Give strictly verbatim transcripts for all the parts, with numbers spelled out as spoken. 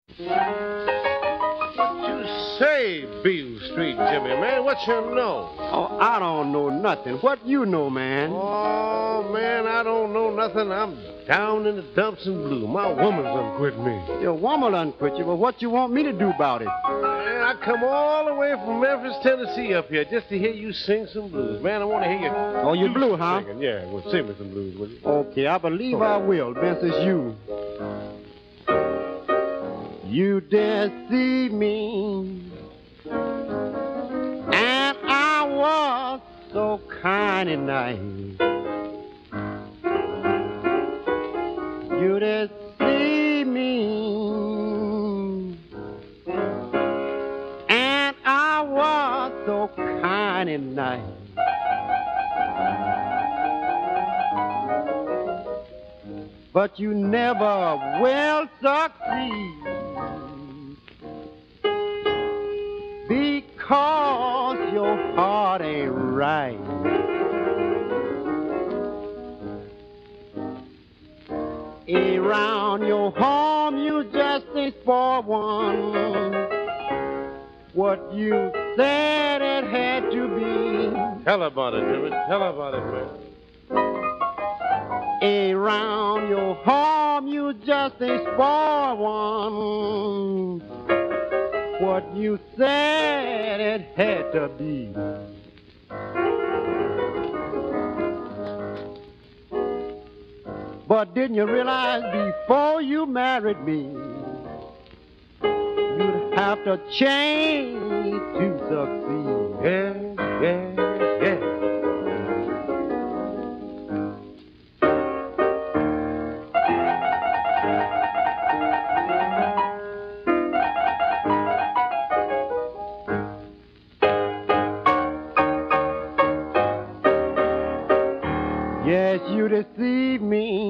Say, Beale Street Jimmy, man, what you know? Oh, I don't know nothing. What you know, man? Oh, man, I don't know nothing. I'm down in the dumps and blue. My woman's done quit me. Your woman done quit you, but what you want me to do about it? Man, I come all the way from Memphis, Tennessee up here just to hear you sing some blues. Man, I want to hear you. Oh, you blue, huh? Singing. Yeah, well, sing me some blues, will you? Okay, I believe oh. I will, since it's you. You deceive me, and I was so kind and nice. You deceive me, and I was so kind and nice. But you never will succeed. Because your heart ain't right. Around your home you just ain't for one. What you said it had to be. Tell about it, Jimmy. Tell about it, man. Around your home you just ain't for one. What you said it had to be. But didn't you realize before you married me, you'd have to change to succeed? Yeah, yeah, yeah. Yes, you deceived me,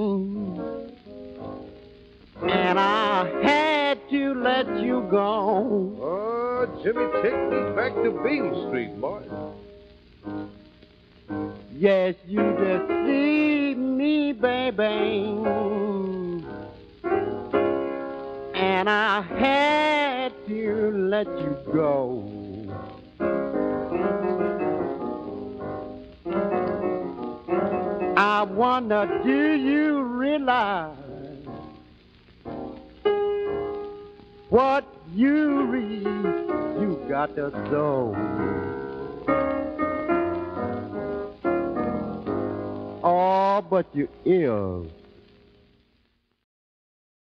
and I had to let you go. Oh, Jimmy, take me back to Beale Street, boy. Yes, you deceived me, baby, and I had to let you go. I wonder, do you realize what you read, you got to sow? Oh, but you ill.